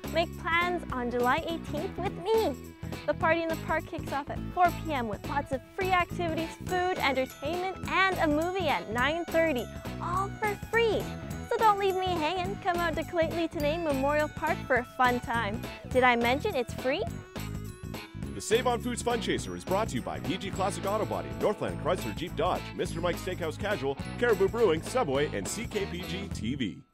Make plans on July 18th with me. The party in the park kicks off at 4 p.m. with lots of free activities, food, entertainment, and a movie at 9:30, all for free. So don't leave me hanging. Come out to Llheidi Tenneh Memorial Park for a fun time. Did I mention it's free? The Save on Foods Fun Chaser is brought to you by PG Classic Auto Body, Northland Chrysler Jeep Dodge, Mr. Mike's Steakhouse Casual, Caribou Brewing, Subway, and CKPG TV.